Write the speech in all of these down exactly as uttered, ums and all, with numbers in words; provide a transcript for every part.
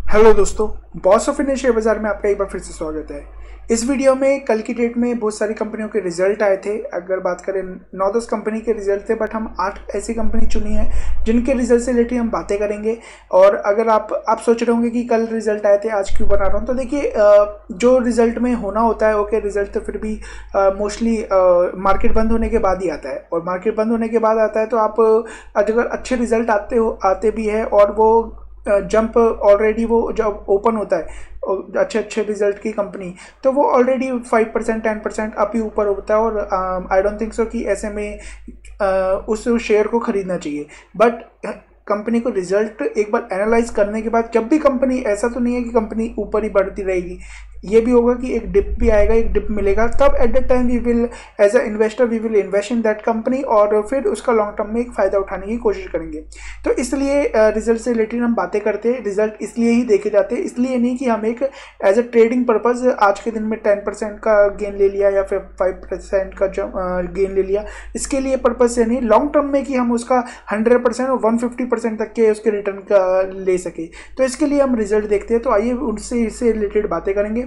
Hello दोस्तों, boss of India share बाजार में आपका एक बार फिर से स्वागत है। इस वीडियो में कल की डेट में बहुत सारी कंपनियों के रिजल्ट आए थे। अगर बात करें नौ दस कंपनी के रिजल्ट थे, बट हम आठ ऐसी कंपनी चुनी है जिनके रिजल्ट से रिलेटेड हम बातें करेंगे। और अगर आप आप सोच रहे होंगे कि कल रिजल्ट आए थे आज क्यों बना रहा हूँ, तो देखिए जो रिजल्ट में होना होता है ओके, रिजल्ट तो फिर भी मोस्टली मार्केट बंद होने के बाद ही आता है। और मार्केट बंद होने के बाद आता है तो आप अगर अच्छे रिजल्ट आते हो आते भी है और वो जंप ऑलरेडी वो जब ओपन होता है अच्छे अच्छे रिजल्ट की कंपनी, तो वो already five percent ten percent up ही ऊपर होता है। और आई डोंट थिंक सो कि ऐसे में uh, उस शेयर को खरीदना चाहिए। बट कंपनी को रिजल्ट एक बार एनालाइज करने के बाद, जब भी कंपनी, ऐसा तो नहीं है कि कंपनी ऊपर ही बढ़ती रहेगी, ये भी होगा कि एक डिप भी आएगा, एक डिप मिलेगा, तब at the time we will as a investor we will invest in that company और फिर उसका लॉन्ग टर्म में एक फ़ायदा उठाने की कोशिश करेंगे। तो इसलिए रिजल्ट से रिलेटेड हम बातें करते हैं। रिजल्ट इसलिए ही देखे जाते हैं, इसलिए नहीं कि हम एक एज अ ट्रेडिंग पर्पज़ आज के दिन में टेन परसेंट का गेन ले लिया या फिर फाइव परसेंट का गेन ले लिया, इसके लिए पर्पज़ से नहीं, लॉन्ग टर्म में कि हम उसका हंड्रेड परसेंट और वन फिफ्टी परसेंट तक के उसके रिटर्न का ले सके। तो इसके लिए हम रिजल्ट देखते हैं। तो आइए उनसे इससे रिलेटेड बातें करेंगे।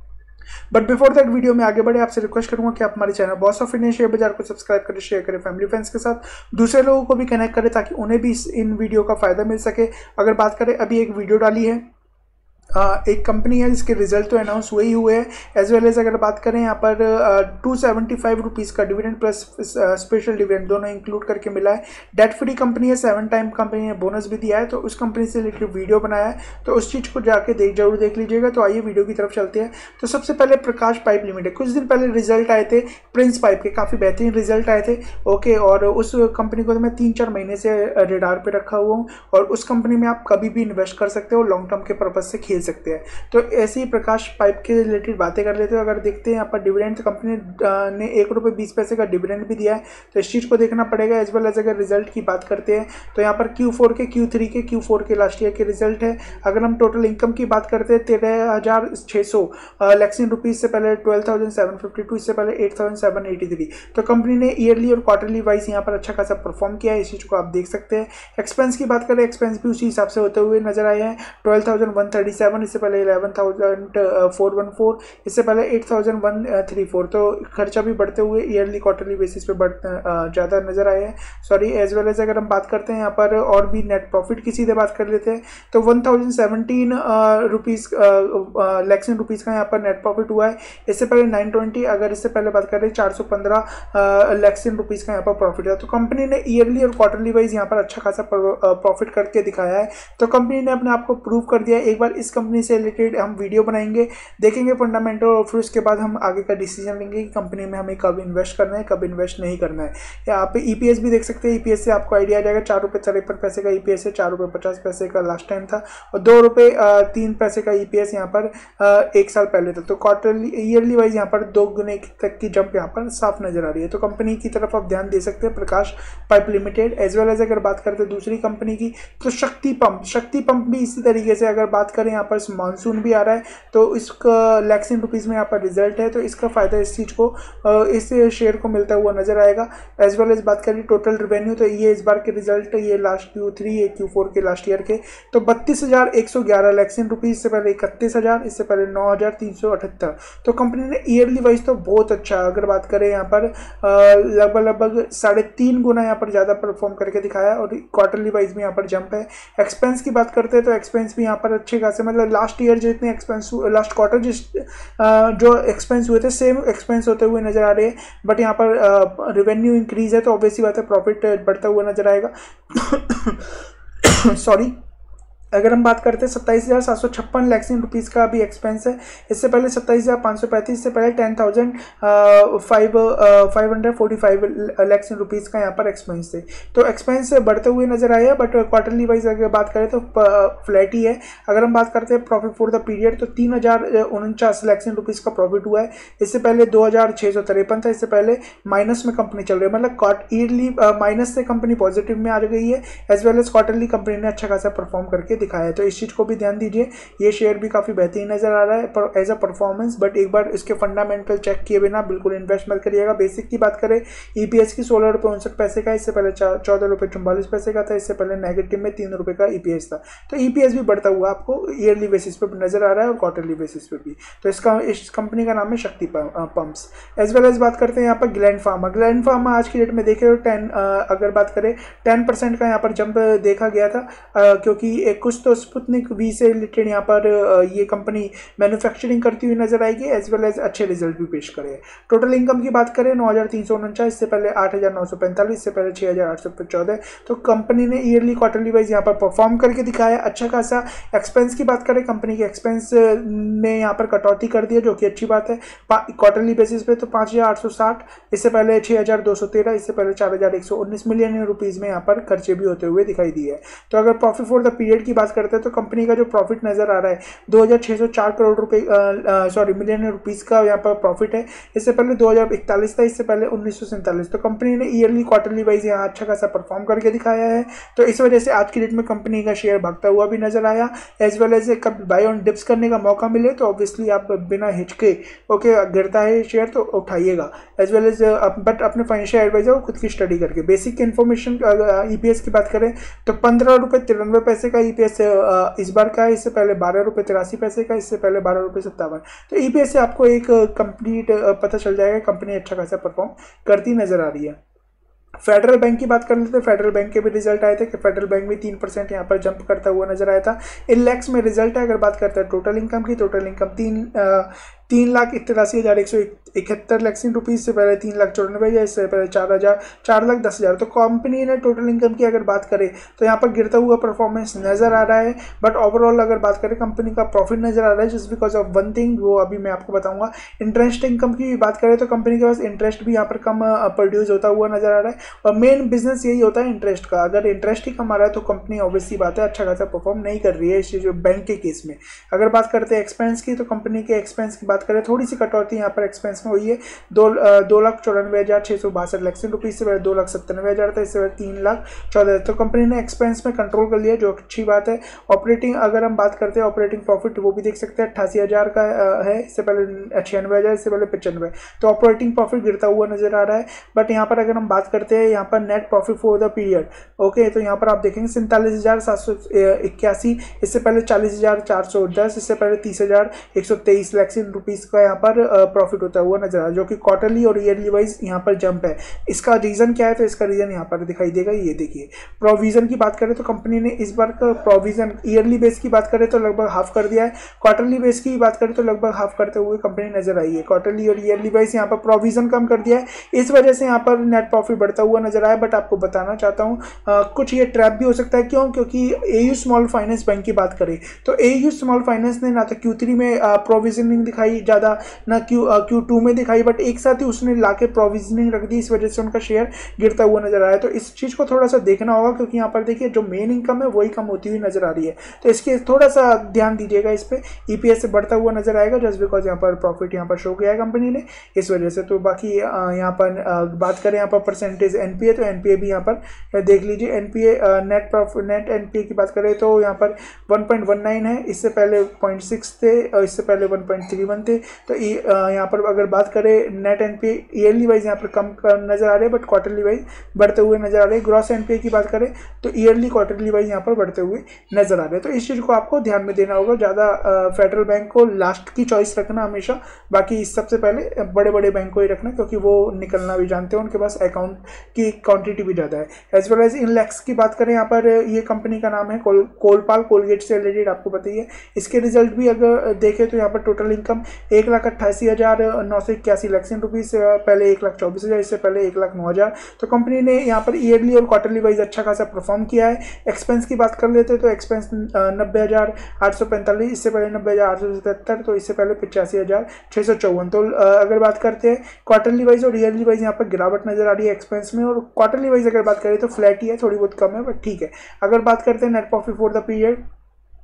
बट बिफोर दैट वीडियो में आगे बढ़े, आपसे रिक्वेस्ट करूंगा कि आप हमारे channel boss of India share बाजार को सब्सक्राइब करें, शेयर करें फैमिली फ्रेंड्स के साथ, दूसरे लोगों को भी कनेक्ट करें ताकि उन्हें भी इन वीडियो का फायदा मिल सके। अगर बात करें, अभी एक वीडियो डाली है, Uh, एक कंपनी है जिसके रिजल्ट तो अनाउंस हुए ही हुए हैं, एज वेल एज अगर बात करें यहाँ पर टू सेवेंटी फाइव रुपीज़ का डिविडेंड प्लस स्पेशल डिविडेंड दोनों इंक्लूड करके मिला है। डेट फ्री कंपनी है, सेवन टाइम कंपनी ने बोनस भी दिया है, तो उस कंपनी से रिलेटेड वीडियो बनाया है, तो उस चीज़ को जाके देख जरूर देख लीजिएगा। तो आइए वीडियो की तरफ चलते हैं। तो सबसे पहले प्रकाश पाइप लिमिटेड, कुछ दिन पहले रिजल्ट आए थे प्रिंस पाइप के, काफ़ी बेहतरीन रिजल्ट आए थे ओके। और उस कंपनी को तो मैं तीन चार महीने से रेडार पर रखा हुआ हूँ और उस कंपनी में आप कभी भी इन्वेस्ट कर सकते हो, लॉन्ग टर्म के पर्पज़ से खेल सकते हैं। तो ऐसे ही प्रकाश पाइप के रिलेटेड बातें कर लेते हैं। अगर देखते हैं यहाँ पर डिविडेंड, तो कंपनी ने एक रुपये बीस पैसे का डिविडेंड भी दिया है, तो इस चीज़ को देखना पड़ेगा। एज वेल एज अगर रिजल्ट की बात करते हैं तो यहाँ पर क्यू फोर के, क्यू थ्री के, क्यू फोर के लास्ट ईयर के रिजल्ट है। अगर हम टोटल इनकम की बात करते हैं, तेरह हज़ार छः सौ लैक्सिन रुपीज़ से पहले twelve thousand seven fifty two, इससे पहले eight thousand seven eighty three. तो कंपनी ने ईयरली और क्वार्टरली वाइज यहाँ पर अच्छा खासा परफॉर्म किया है, इस चीज़ को आप देख सकते हैं। एक्सपेंस की बात करें, एक्सपेंस भी उसी हिसाब से होते हुए नजर आए हैं। Twelve thousand one thirty seven, इससे पहले eleven thousand four one four, इससे पहले eight thousand one three four. तो खर्चा भी बढ़ते हुए ईयरली क्वार्टरली बेसिस पे बढ़ ज़्यादा नजर आए हैं, सॉरी। एज वेल एज अगर हम बात करते हैं यहाँ पर और भी नेट प्रॉफिट की सीधे बात कर लेते हैं, तो one thousand seventeen rupees lakhs in rupees का यहाँ पर नेट प्रॉफिट हुआ है। इससे पहले नाइन ट्वेंटी, अगर इससे पहले बात करें चार सौ पंद्रह लैक्सिन रुपीज़ का यहाँ पर प्रॉफिट है। तो कंपनी ने ईयरली और क्वार्टरली वाइज यहाँ पर अच्छा खासा प्रॉफिट करके दिखाया है। तो कंपनी ने अपने आप को प्रूव कर दिया है। एक बार इस कंपनी से रिलेटेड हम वीडियो बनाएंगे, देखेंगे फंडामेंटल, और फिर उसके बाद हम आगे का डिसीजन लेंगे कि कंपनी में हमें कब इन्वेस्ट करना है, कब इन्वेस्ट नहीं करना है। यहाँ पे ईपीएस भी देख सकते हैं, ईपीएस से आपको आइडिया आ जाएगा। चार रुपये तिरपन पैसे का ईपीएस है, चार रुपये पचास पैसे का लास्ट टाइम था, और दो रुपये तीन पैसे का ईपीएस यहाँ पर एक साल पहले था। तो क्वार्टरली ईयरली वाइज यहाँ पर दो गुने तक की जंप यहाँ पर साफ नजर आ रही है। तो कंपनी की तरफ आप ध्यान दे सकते हैं, Prakash pipe limited. As well as अगर बात करते हैं दूसरी कंपनी की, तो शक्ति पंप, शक्ति पंप भी इसी तरीके से अगर बात करें, यहाँ पर मानसून भी आ रहा है, तो इसका लैक्सिन रुपीज़ में यहाँ पर रिजल्ट है, तो इसका फायदा इस चीज़ को, इस शेयर को मिलता हुआ नजर आएगा। एज वेल एज बात करें टोटल रेवेन्यू, तो ये इस बार के रिजल्ट, ये लास्ट क्यू थ्री, ये क्यू फोर के लास्ट ईयर के, तो बत्तीस हज़ार एक सौ ग्यारह लैक्सिन रुपीज़, से पहले इकतीस हज़ार, इससे पहले नौ हज़ार तीन सौ अठहत्तर। तो कंपनी ने ईयरली वाइज तो बहुत अच्छा, अगर बात करें यहाँ पर लगभग लगभग साढ़े तीन गुना यहाँ पर ज़्यादा परफॉर्म करके दिखाया, और क्वार्टरली वाइज भी यहाँ पर जंप है। एक्सपेंस की बात करते हैं तो एक्सपेंस भी यहाँ पर अच्छे खासे, मतलब लास्ट ईयर जितने एक्सपेंस, लास्ट क्वार्टर जिस जो एक्सपेंस हुए थे सेम एक्सपेंस होते हुए नजर आ रहे हैं। बट यहाँ पर रेवेन्यू इंक्रीज है, तो ऑब्वियसली बात है प्रॉफिट बढ़ता हुआ नजर आएगा। सॉरी अगर हम बात करते हैं सत्ताईस हज़ार सात सौ छप्पन लैक्सिन रुपीज़ का भी एक्सपेंस है, इससे पहले सत्ताईस हज़ार पाँच सौ पैंतीस, इससे पहले ten thousand five five hundred forty five lakhs in rupees का यहाँ पर एक्सपेंस थे। तो एक्सपेंस बढ़ते हुए नजर आए हैं, बट क्वार्टरली वाइज अगर बात करें तो फ्लैट ही है। अगर हम बात करते हैं प्रॉफिट फॉर द पीरियड, तो तीन हज़ार उनचास लैक्सिन रुपीज़ का प्रॉफिट हुआ है, इससे पहले दो हज़ार छः सौ तिरपन था, इससे पहले माइनस में कंपनी चल रही है, मतलब ईयरली माइनस से कंपनी पॉजिटिव में आ गई है। As well as quarterly company ने अच्छा खासा परफॉर्म करके दिखाया है, तो इस चीज़ को भी ध्यान दीजिए। ये शेयर भी काफ़ी बेहतरीन नज़र आ रहा है पर एज अ परफॉर्मेंस, बट एक बार इसके फंडामेंटल चेक किए बिना बिल्कुल इन्वेस्ट मत करिएगा। बेसिक की बात करें ईपीएस की सोलह रुपये उनसठ पैसे का, इससे पहले चौदह रुपये चौवालीस पैसे का था, इससे पहले नेगेटिव में तीन रुपये का ईपीएस था। तो ईपीएस भी बढ़ता हुआ आपको ईयरली बेसिस पे नजर आ रहा है और क्वार्टरली बेसिस पे भी। तो इसका इस कंपनी का नाम है शक्ति पंप्स। एज वेल एज बात करते हैं यहाँ पर ग्लैंड फार्मा। ग्लैंड फार्मा आज की डेट में देखे तो टेन अगर बात करें टेन परसेंट का यहाँ पर जंप देखा गया था, आ, क्योंकि एक कुछ तो स्पुतनिक वी से रिलेटेड यहाँ पर आ, ये कंपनी मैन्युफैक्चरिंग करती हुई नजर आएगी, एज वेल एज अच्छे रिजल्ट भी पेश करे। टोटल इनकम की बात करें नौ हज़ार तीन सौ उनचास, इससे पहले आठ हज़ार नौ सौ पैंतालीस, इससे पहले छः हज़ार आठ सौ चौदह। तो कंपनी ने ईयरली क्वार्टरली वाइज यहाँ पर परफॉर्म करके दिखाया अच्छा खासा। एक्सपेंस की बात करें, कंपनी के एक्सपेंस में यहाँ पर कटौती कर दी है, जो कि अच्छी बात है। क्वार्टरली बेसिस पे तो पाँच हज़ार आठ सौ साठ, इससे पहले छः हज़ार दो सौ तेरह, इससे पहले चार हज़ार एक सौ उन्नीस मिलियन रुपीज़ में यहाँ पर खर्चे भी होते हुए दिखाई दिए। तो अगर प्रॉफिट फॉर द पीरियड की बात करते हैं तो कंपनी का जो प्रॉफिट नजर आ रहा है दो हज़ार छः सौ चार करोड़ रुपए सॉरी मिलियन रुपीज़ का यहाँ पर प्रॉफिट है। इससे पहले दो हज़ार इकतालीस था, इससे पहले उन्नीस सौ सैंतालीस। तो कंपनी ने ईयरली क्वार्टरली वाइज यहाँ अच्छा खासा परफॉर्म करके दिखाया है। तो इस वजह से आज की डेट में कंपनी का शेयर भागता हुआ भी नजर आया। एज वेल एज कभी बाय ऑन डिप्स करने का मौका मिले तो ऑब्वियसली आप बिना हिचके ओके गिरता है शेयर तो उठाइएगा। एज वेल एज बट अपने फाइनेंशियल एडवाइजर को खुद की स्टडी करके। बेसिक इन्फॉर्मेशन ईपीएस की बात करें तो पंद्रह रुपये तिरानवे पैसे का ईपीएस इस बार का है, इससे पहले बारह रुपये तिरासी पैसे का, इससे पहले बारह रुपये सत्तावन। तो ईपीएस से आपको एक कंप्लीट पता चल जाएगा कंपनी अच्छा खासा परफॉर्म करती नजर आ रही है। फेडरल बैंक की बात कर लेते हैं। फेडरल बैंक के भी रिजल्ट आए थे कि फेडरल बैंक भी तीन परसेंट यहाँ पर जंप करता हुआ नजर आया था। इन लैक्स में रिजल्ट है। अगर बात करते हैं टोटल इनकम की, टोटल इनकम तीन तीन लाख इक्यासी हज़ार एक सौ इकहत्तर लैक्स रुपीज़, से पहले तीन लाख चौरानवे हज़ार, इससे पहले चार हज़ार चार लाख दस हज़ार। तो कंपनी ने टोटल इनकम की अगर बात करें तो यहाँ पर गिरता हुआ परफॉर्मेंस नज़र आ रहा है, बट ओवरऑल अगर बात करें कंपनी का प्रॉफिट नज़र आ रहा है just because of one thing, वो अभी मैं आपको बताऊंगा। इंटरेस्ट इनकम की बात करें तो कंपनी के पास इंटरेस्ट भी यहाँ पर कम प्रोड्यूस होता हुआ नजर आ रहा है, और मेन बिजनेस यही होता है इंटरेस्ट का। अगर इंटरेस्ट ही कम आ रहा है तो कंपनी ऑब्वियसली बात है अच्छा खासा परफॉर्म नहीं कर रही है इस जो बैंक के केस में। अगर बात करते हैं एक्सपेंस की तो कंपनी के एक्सपेंस की बात करें थोड़ी सी कटौती यहाँ पर एक्सपेंस में हुई है। दो दो लाख चौरानवे हज़ार छः सौ बासठ लैक्स रुपीज़, से पहले दो लाख सत्तानवे हज़ार था, इससे पहले तीन लाख चौदह। तो कंपनी ने एक्सपेंस में कंट्रोल कर लिया जो अच्छी बात है। ऑपरेटिंग अगर हम बात करते हैं ऑपरेटिंग प्रॉफिट वो भी देख सकते हैं अट्ठासी हज़ार का है, इससे पहले छियानवे हज़ार, इससे पहले पचानवे। तो ऑपरेटिंग प्रॉफिट गिरता हुआ नजर आ रहा है। बट यहाँ पर अगर हम बात करते हैं यहाँ पर net profit for the period okay, तो यहाँ पर आप देखेंगे सैंतालीस हज़ार सात सौ इक्यासी, इससे पहले चालीस हज़ार चार सौ दस, इससे पहले तीस हज़ार एक सौ तेईस लैक्स रुपीज़ का यहाँ पर प्रॉफिट होता हुआ नजर आ रहा है, जो कि क्वार्टरली और ईयरली वाइज यहाँ पर जंप है। इसका रीजन क्या है तो इसका रीजन यहाँ पर दिखाई देगा। ये देखिए प्रोविजन की बात करें तो कंपनी ने इस बार का प्रोविजन ईयरली बेस की बात करें तो लगभग हाफ कर दिया है, क्वार्टरली बेस की बात करें तो लगभग हाफ करते हुए कंपनी नजर आई है। क्वार्टरली और ईयरली वाइज यहाँ पर प्रोविजन कम कर दिया है, इस वजह से यहाँ पर नेट प्रॉफिट बढ़ता हुआ नजर आया। बट आपको बताना चाहता हूँ कुछ ये ट्रैप भी हो सकता है। क्यों? क्योंकि एयू स्मॉल फाइनेंस बैंक की बात करें तो एयू स्मॉल फाइनेंस ने ना तो क्यू थ्री में प्रोविजनिंग दिखाई ज़्यादा, ना क्यू क्यू टू में दिखाई, बट एक साथ ही उसने लाके प्रोविजनिंग रख दी, इस वजह से उनका शेयर गिरता हुआ नजर आया। तो इस चीज़ को थोड़ा सा देखना होगा, क्योंकि यहाँ पर देखिए जो मेन इनकम है वही कम होती हुई नजर आ रही है, तो इसके थोड़ा सा ध्यान दीजिएगा। इस पे ईपीएस से बढ़ता हुआ नजर आएगा जस्ट बिकॉज यहाँ पर प्रॉफिट यहाँ पर शो किया है कंपनी ने, इस वजह से। तो बाकी यहाँ पर बात करें यहाँ पर परसेंटेज एनपीए, तो एनपीए भी यहाँ पर देख लीजिए। NPA net profit net NPA की बात करें तो यहाँ पर वन पॉइंट वन नाइन है, इससे पहले ज़ीरो पॉइंट सिक्स थे और इससे पहले वन पॉइंट थ्री वन थे। तो यहाँ पर अगर बात करें नेट एनपीए ईयरली वाइज यहाँ पर कम नजर आ रहे हैं, बट क्वार्टरली वाइज बढ़ते हुए नजर आ रहे हैं। ग्रॉस एनपीए की बात करें तो ईयरली क्वार्टरली वाइज यहाँ पर बढ़ते हुए नजर आ रहे हैं। तो इस चीज़ को आपको ध्यान में देना होगा। ज़्यादा फेडरल बैंक को लास्ट की चॉइस रखना हमेशा, बाकी सबसे पहले बड़े बड़े बैंक को ही रखना, क्योंकि वो निकलना भी जानते हैं, उनके पास अकाउंट की क्वांटिटी भी ज़्यादा है। As well as in lakhs की बात करें यहाँ पर ये कंपनी का नाम है कोल कोलपाल, कोलगेट से रिलेटेड आपको पता ही है। इसके रिजल्ट भी अगर देखें तो यहाँ पर टोटल इनकम एक लाख अट्ठासी हज़ार नौ सौ इक्यासी लैक्स रुपीज़, पहले एक लाख चौबीस हज़ार, इससे पहले एक लाख नौ हज़ार। तो कंपनी ने यहाँ पर ईयरली और क्वार्टरली वाइज अच्छा खासा परफॉर्म किया है। एक्सपेंस की बात कर लेते हैं तो एक्सपेंस नब्बे हज़ार आठ सौ पैंतालीस, इससे पहले नब्बे हज़ार आठ सौ सतहत्तर, तो इससे पहले पचासी हज़ार छः सौ चौवन। तो अगर बात करते हैं क्वार्टरली वाइज और ईयरली वाइज यहाँ पर गिरावट नजर आ रही है एक्सपेंस में, और क्वार्टरली वाइज अगर बात करें तो फ्लैट ही है, थोड़ी बहुत कम है बट ठीक है। अगर बात करते हैं net profit for the period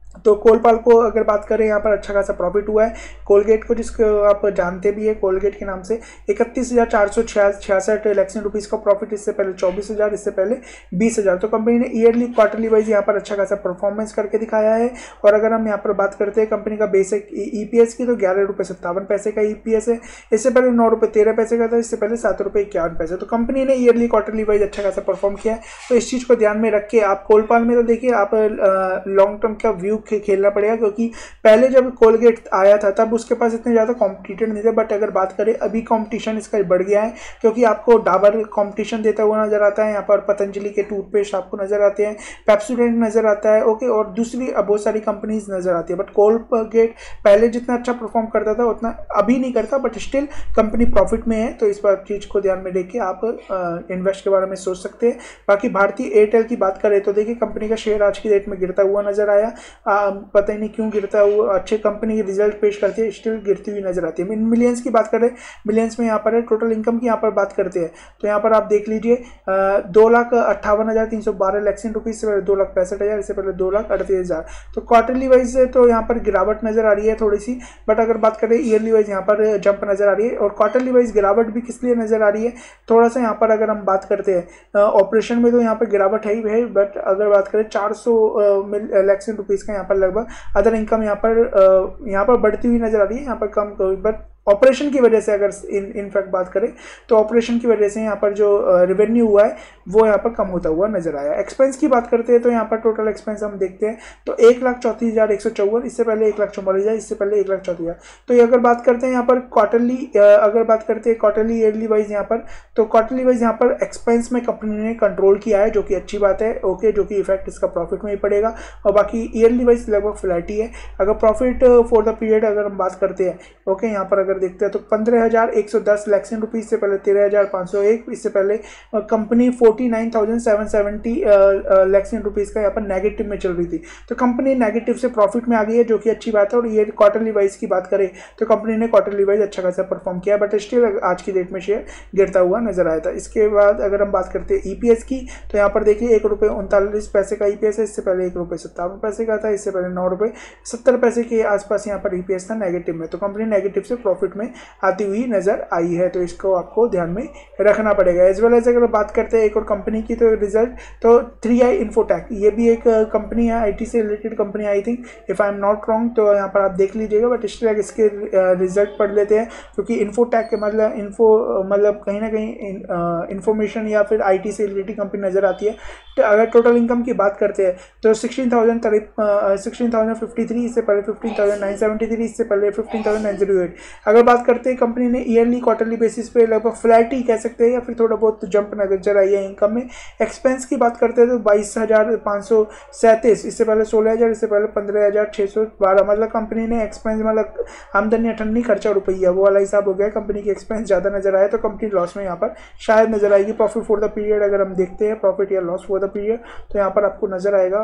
तो कोलपाल को अगर बात करें यहाँ पर अच्छा खासा प्रॉफिट हुआ है। कोलगेट को जिसको आप जानते भी है कोलगेट के नाम से इकतीस हज़ार चार सौ छियासठ लैक्सन रुपीज़ का प्रॉफिट, इससे पहले चौबीस हज़ार, इससे पहले बीस हज़ार। तो कंपनी ने ईयरली क्वार्टरली वाइज यहाँ पर अच्छा खासा परफॉर्मेंस करके दिखाया है। और अगर हम यहाँ पर बात करते हैं कंपनी का बेसिक ईपीएस की, तो ग्यारह रुपये सत्तावन पैसे का ईपीएस है। इससे पहले नौ रुपये तेरह पैसे का था, इससे पहले सात रुपये इक्यावन पैसे। तो कंपनी ने ईयरली क्वार्टरली वाइज अच्छा खासा परफॉर्म किया है। तो इस चीज़ को ध्यान में रख के आप कोलपाल में तो देखिए आप लॉन्ग टर्म का व्यू खेलना पड़ेगा, क्योंकि पहले जब कोलगेट आया था तब उसके पास इतने ज़्यादा कॉम्पिटिटर नहीं थे। बट अगर बात करें अभी कंपटीशन इसका बढ़ गया है, क्योंकि आपको डाबर कंपटीशन देता हुआ नजर आता है, यहाँ पर पतंजलि के टूथपेस्ट आपको नजर आते हैं, पेप्सोडेंट नजर आता है, ओके, और दूसरी बहुत सारी कंपनीज नजर आती है। बट कोलगेट पहले जितना अच्छा परफॉर्म करता था उतना अभी नहीं करता, बट स्टिल कंपनी प्रॉफिट में है। तो इस बात चीज़ को ध्यान में रख के आप इन्वेस्ट के बारे में सोच सकते हैं। बाकी भारतीय एयरटेल की बात करें तो देखिए कंपनी का शेयर आज की डेट में गिरता हुआ नजर आया, पता ही नहीं क्यों गिरता हुआ। अच्छे कंपनी की रिजल्ट पेश करती है, स्टिल गिरती हुई नजर आती है। मिलियंस की बात करें, मिलियंस में यहाँ पर है टोटल इनकम की यहाँ पर बात करते हैं तो यहाँ पर आप देख लीजिए दो लाख अट्ठावन हज़ार तीन सौ बारह लैक्सन रुपीज़, से पहले दो लाख पैंसठ हज़ार, इससे पहले दो लाख अड़तीस हज़ार। तो क्वार्टरली वाइज तो यहाँ पर गिरावट नजर आ रही है थोड़ी सी, बट अगर बात करें ईयरली वाइज यहाँ पर जंप नजर आ रही है। और क्वार्टरली वाइज गिरावट भी किस लिए नजर आ रही है, थोड़ा सा यहाँ पर अगर हम बात करते हैं ऑपरेशन में तो यहाँ पर गिरावट है ही है, बट अगर बात करें चार सौ लैक्सन रुपीज़ का यहाँ पर लगभग अदर इनकम यहाँ पर यहाँ पर बढ़ती हुई नजर आ रही है, यहाँ पर कम, बट ऑपरेशन की वजह से अगर इन इनफैक्ट बात करें तो ऑपरेशन की वजह से यहाँ पर जो रेवेन्यू हुआ है वो यहाँ पर कम होता हुआ नजर आया। एक्सपेंस की बात करते हैं तो यहाँ पर टोटल एक्सपेंस हम देखते हैं तो एक लाख चौंतीस हज़ार एक सौ चौवन, इससे पहले एक लाख चौवालीस हज़ार, इससे पहले एक लाख चौंतीस हज़ार। तो ये अगर बात करते हैं यहाँ पर क्वार्टरली, अगर बात करते हैं क्वार्टरली ईयरली वाइज यहाँ पर, तो क्वार्टरली वाइज यहाँ पर एक्सपेंस में कंपनी ने कंट्रोल किया है, जो कि अच्छी बात है, ओके, जो कि इफेक्ट इसका प्रॉफिट में ही पड़ेगा। और बाकी ईयरली वाइज लगभग फ्लैट ही है। अगर प्रॉफिट फॉर द पीरियड अगर हम बात करते हैं, ओके, यहाँ पर अगर देखते हैं तो पंद्रह हज़ार एक सौ दस लैक्सन रुपीज, से पहले तेरह हज़ार पाँच सौ एक, इससे पहले company forty nine thousand seven seventy lakhs rupees का यहाँ पर नेगेटिव में चल रही थी। तो कंपनी नेगेटिव से प्रॉफिट में आ गई है, जो कि अच्छी बात है। और ये क्वार्टरली वाइज की बात करें तो कंपनी ने क्वार्टरली वाइज अच्छा खासा परफॉर्म किया, बट स्टिल आज की डेट में शेयर गिरता हुआ नजर आया था। इसके बाद अगर हम बात करते हैं ईपीएस की, तो यहाँ पर देखिए एक रुपये उनतालीस पैसे का ईपीएस है, इससे पहले एक रुपये सत्तावन पैसे का था, इससे पहले नौ रुपये सत्तर पैसे के आसपास यहाँ पर ईपीएस था नेगेटिव में। तो कंपनी नेगेटिव से प्रॉफिट में आती हुई नजर आई है, तो इसको आपको ध्यान में रखना पड़ेगा। एज वेल एज अगर बात करते हैं एक और कंपनी की, तो रिजल्ट तो थ्री आई इन्फोटेक, ये भी एक कंपनी है, आईटी से related company, I think if I am not wrong, तो यहाँ पर आप देख लीजिएगा। बट इसलिए इसके रिजल्ट पढ़ लेते हैं, क्योंकि इन्फोटेक के मतलब इन्फो मतलब कहीं ना कहीं इन्फॉर्मेशन या फिर आईटी से रिलेटेड कंपनी नजर आती है। तो अगर टोटल इनकम की बात करते हैं तो sixteen thousand sixteen thousand fifty three, इससे पहले fifteen thousand nine seventy three, इससे पहले fifteen thousand nine zero eight. अगर बात करते हैं कंपनी ने ईयरली क्वार्टरली बेसिस पे लगभग फ्लैट ही कह सकते हैं, या फिर थोड़ा बहुत जंप नजर आई है इनकम में। एक्सपेंस की बात करते हैं तो बाईस हज़ार पाँच सौ सैंतीस, इससे पहले सोलह हज़ार, इससे पहले पंद्रह हज़ार छः सौ बारह। मतलब कंपनी ने एक्सपेंस मतलब आमदनी अठन्नी खर्चा रुपया वो वाला हिसाब हो गया। कंपनी की एक्सपेंस ज़्यादा नजर आया तो कंपनी लॉस में यहाँ पर शायद नजर आएगी। प्रॉफिट फॉर द पीरियड अगर हम देखते हैं प्रॉफिट या लॉस फॉर द पीरियड, तो यहाँ पर आपको नजर आएगा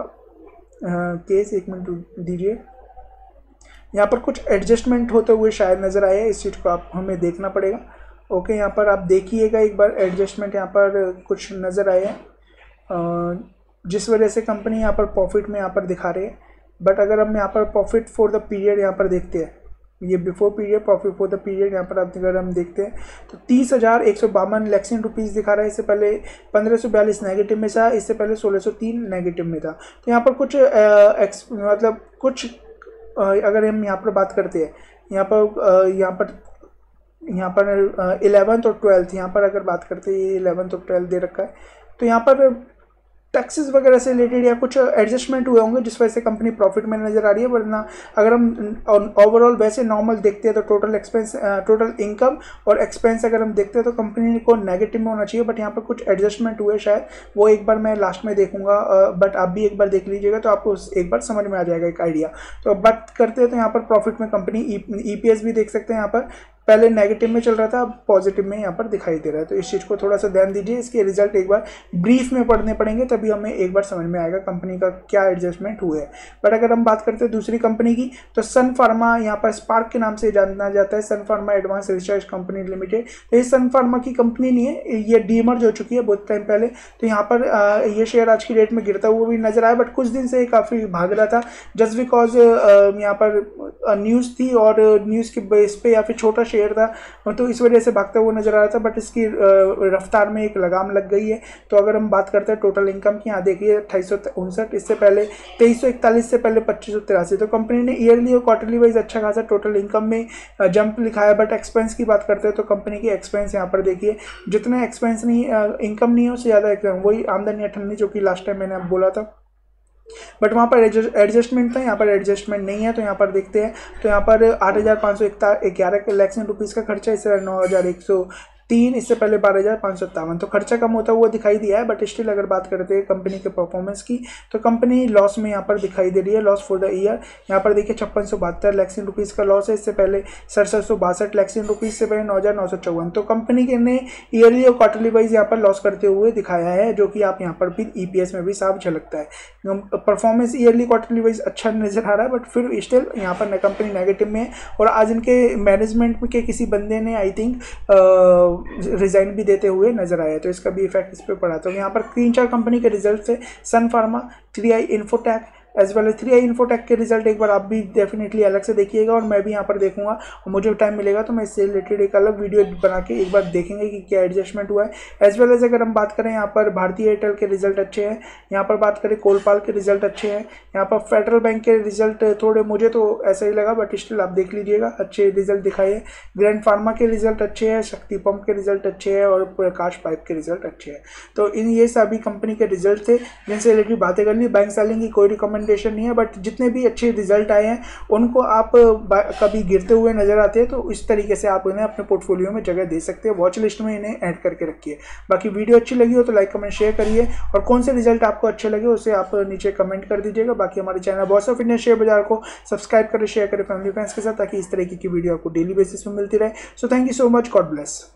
केस, एक मिनट दीजिए, यहाँ पर कुछ एडजस्टमेंट होते हुए शायद नज़र आए, इस चीज़ को आप हमें देखना पड़ेगा। ओके, यहाँ पर आप देखिएगा एक बार एडजस्टमेंट यहाँ पर कुछ नज़र आए हैं, जिस वजह से कंपनी यहाँ पर प्रॉफिट में यहाँ पर दिखा रही है। बट अगर हम यहाँ पर प्रॉफिट फॉर द पीरियड यहाँ पर देखते हैं, ये before period profit for the period यहाँ पर आप अगर हम देखते हैं तो तीस हज़ार एक सौ बावन लैक्सन रुपीज़ दिखा रहा है। इससे पहले पंद्रह सौ बयालीस नेगेटिव में था, इससे पहले सोलह सौ तीन नेगेटिव में था। तो यहाँ पर कुछ आ, एक्स मतलब कुछ आ, अगर हम यहाँ पर बात करते हैं, यहाँ पर यहाँ पर यहाँ पर इलेवंथ और ट्वेल्थ, यहाँ पर अगर बात करते हैं ये इलेवंथ और ट्वेल्थ दे रखा है, तो यहाँ पर टैक्सेस वगैरह से रिलेटेड या कुछ एडजस्टमेंट हुए होंगे, जिस वजह से कंपनी प्रॉफिट में नजर आ रही है। वरना अगर हम ओवरऑल वैसे नॉर्मल देखते हैं तो टोटल एक्सपेंस टोटल इनकम और एक्सपेंस अगर हम देखते हैं तो कंपनी को नेगेटिव में होना चाहिए। बट यहाँ पर कुछ एडजस्टमेंट हुए शायद, वो एक बार मैं लास्ट में देखूंगा, बट आप भी एक बार देख लीजिएगा तो आपको एक बार समझ में आ जाएगा एक आइडिया। तो बात करते हैं तो यहाँ पर प्रॉफिट में कंपनी ईपीएस भी देख सकते हैं, यहाँ पर पहले नेगेटिव में चल रहा था, अब पॉजिटिव में यहाँ पर दिखाई दे रहा है। तो इस चीज़ को थोड़ा सा ध्यान दीजिए, इसके रिजल्ट एक बार ब्रीफ में पढ़ने पड़ेंगे, तभी हमें एक बार समझ में आएगा कंपनी का क्या एडजस्टमेंट हुआ है। बट अगर हम बात करते हैं दूसरी कंपनी की, तो सन फार्मा यहाँ पर स्पार्क के नाम से जाना जाता है, Sun Pharma Advance Research Company Limited. तो ये सन फार्मा की कंपनी नहीं है, ये डीमर्ज हो चुकी है बहुत टाइम पहले। तो यहाँ पर ये शेयर आज की डेट में गिरता हुआ भी नजर आया, बट कुछ दिन से काफ़ी भाग रहा था, जस्ट बिकॉज यहाँ पर न्यूज़ थी और न्यूज़ के बेस पे या फिर छोटा शेयर था, तो इस वजह से भागता हुआ नजर आ रहा था। बट इसकी रफ्तार में एक लगाम लग गई है। तो अगर हम बात करते हैं टोटल इनकम की, यहाँ देखिए अट्ठाईस सौ उनसठ, इससे पहले तेईस सौ इकतालीस, से पहले पच्चीस सौ तिरासी। तो कंपनी ने ईयरली और क्वार्टरली वाइज अच्छा खासा टोटल इनकम में जंप लिखाया। बट एक्सपेंस की बात करते हैं तो कंपनी की एक्सपेंस यहाँ पर देखिए, जितना एक्सपेंस नहीं इनकम नहीं है उससे ज़्यादा वही आमदनी अठन्नी, जो कि लास्ट टाइम मैंने बोला था। बट वहाँ पर एडजस्टमेंट था, यहाँ पर एडजस्टमेंट नहीं है। तो यहाँ पर देखते हैं, तो यहाँ पर आठ हज़ार पाँच सौ ग्यारह लाख रुपीज़ का खर्चा, इस तरह नौ हज़ार एक सौ तीन, इससे पहले बारह हज़ार पाँच सौ सत्तावन। तो खर्चा कम होता हुआ दिखाई दिया है। बट स्टिल अगर बात करते हैं कंपनी के परफॉर्मेंस की, तो कंपनी लॉस में यहाँ पर दिखाई दे रही है, लॉस फॉर द ईयर। यहाँ पर देखिए छप्पन सौ बहत्तर लाख रुपीज़ का लॉस है, इससे पहले सड़सठ सौ बासठ लाख रुपीज़, से पहले नौ हज़ार नौ सौ चौवन। तो कंपनी के ने ईयरली और क्वार्टरली वाइज यहाँ पर लॉस करते हुए दिखाया है, जो कि आप यहाँ पर भी ई पी एस में भी साफ झलकता है। परफॉर्मेंस ईयरली क्वार्टरली वाइज अच्छा नजर आ रहा है, बट फिर स्टिल यहाँ पर कंपनी नेगेटिव में है। और आज इनके मैनेजमेंट के किसी बंदे ने आई थिंक रिजाइन भी देते हुए नजर आया, तो इसका भी इफेक्ट इस पे पड़ा। तो यहाँ पर तीन चार कंपनी के रिजल्ट थे, Sun Pharma, three I Infotech as well as three I Infotech के रिजल्ट एक बार आप भी डेफिनेटली अलग से देखिएगा, और मैं भी यहाँ पर देखूंगा, और मुझे टाइम मिलेगा तो मैं इससे रिलेटेड एक अलग वीडियो बना के एक बार देखेंगे कि क्या एडजस्टमेंट हुआ है। एज वेल एज अगर हम बात करें यहाँ पर भारतीय एयरटेल के रिजल्ट अच्छे हैं, यहाँ पर बात करें कोलपाल के रिजल्ट अच्छे हैं, यहाँ पर फेडरल बैंक के रिजल्ट थोड़े मुझे तो ऐसा ही लगा, बट स्टिल आप देख लीजिएगा अच्छे रिजल्ट दिखाए हैं। ग्रैंड फार्मा के रिजल्ट अच्छे हैं, शक्ति पंप के रिजल्ट अच्छे हैं, और प्रकाश पाइप के रिजल्ट अच्छे हैं। तो इन ये सभी कंपनी के रिजल्ट थे जिनसे रिलेटेड बातें करनी। बैंक सेलिंग की कोई रिकमेंडेशन नहीं है, बट जितने भी अच्छे रिजल्ट आए हैं उनको आप कभी गिरते हुए नजर आते हैं तो इस तरीके से आप उन्हें अपने पोर्टफोलियो में जगह दे सकते हैं, वॉच लिस्ट में इन्हें ऐड करके रखिए। बाकी वीडियो अच्छी लगी हो तो लाइक कमेंट शेयर करिए, और कौन से रिजल्ट आपको अच्छे लगे उसे आप नीचे कमेंट कर दीजिएगा। बाकी हमारे channel boss of India share बाजार को सब्सक्राइब करें, शेयर करें फैमिली फ्रेंड्स के साथ, ताकि इस तरीके की वीडियो आपको डेली बेसिस में मिलती रहे। So thank you so much, God bless.